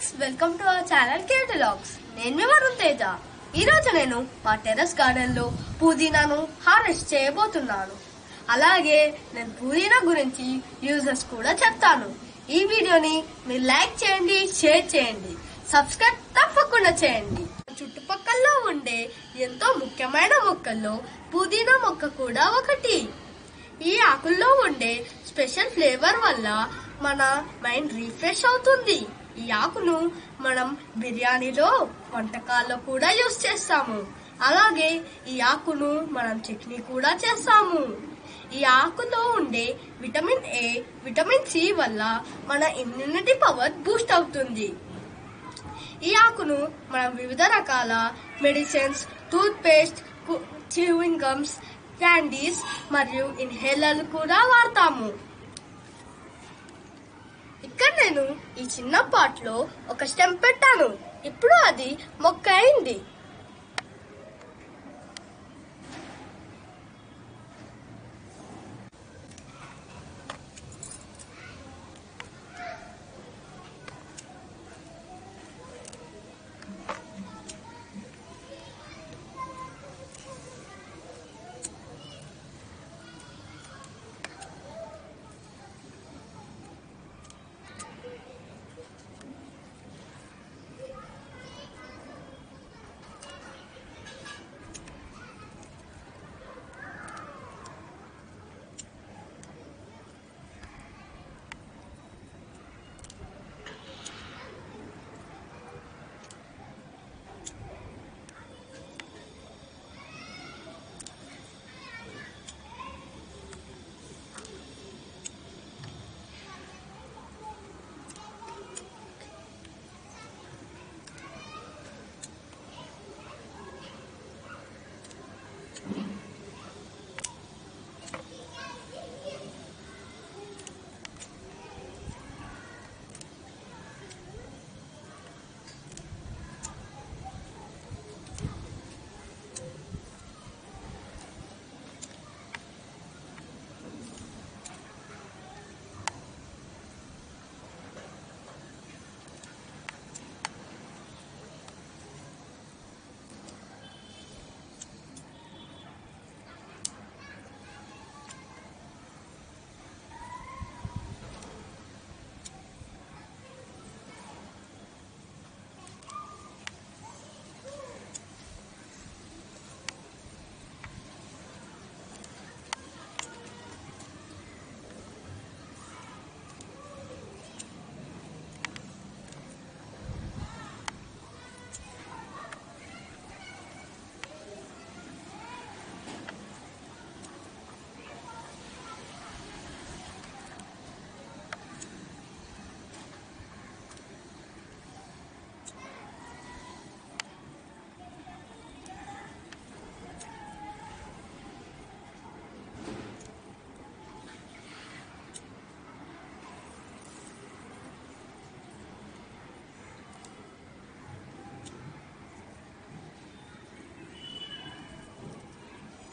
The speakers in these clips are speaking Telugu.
Friends, welcome to our channel catalogues. నేను మీ వరుణ్ తేజ. ఈ రోజు నేను మా టెర్రస్ గార్డెన్ లో పుదీనాను హార్వెస్ట్ చేయబోతున్నాను. అలాగే నేను పుదీనా గురించి యూజెస్ కూడా చెప్తాను. ఈ వీడియోని మీరు లైక్ చేయండి, షేర్ చేయండి, సబ్స్క్రైబ్ తప్పకుండా చేయండి. చుట్టుపక్కల ఉండే ఎంతో ముఖ్యమైన మొక్కల్లో పుదీనా మొక్క కూడా ఒకటి. ఈ ఆకుల్లో ఉండే స్పెషల్ ఫ్లేవర్ వల్ల మన మైండ్ రిఫ్రెష్ అవుతుంది. ఈ ఆకును మనం బిర్యానీలో, వంటకాల్లో కూడా యూజ్ చేస్తాము. అలాగే ఈ ఆకును మనం చట్నీ కూడా చేస్తాము. ఈ ఆకులో ఉండే విటమిన్ ఏ, విటమిన్ సి వల్ల మన ఇమ్యూనిటీ పవర్ బూస్ట్ అవుతుంది. ఈ ఆకును మనం వివిధ రకాల medicines, toothpaste, chewing gums, candies మరియు ఇన్హేలర్లు కూడా వాడతాము. ఇక్కడ నేను ఈ చిన్న పాట్ లో ఒక స్టెమ్ పెట్టాను. ఇప్పుడు అది మొక్క అయింది.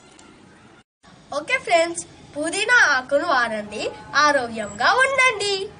ఓకే ఫ్రెండ్స్, పుదీనా ఆకును వాడండి, ఆరోగ్యంగా ఉండండి.